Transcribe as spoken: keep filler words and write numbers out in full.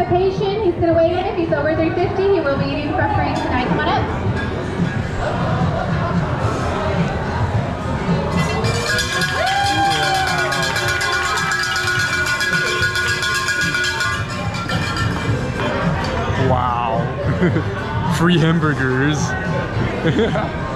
clarification, he's going to weigh in. If he's over three fifty, he will be eating for free tonight. Come on up. Wow. Free hamburgers.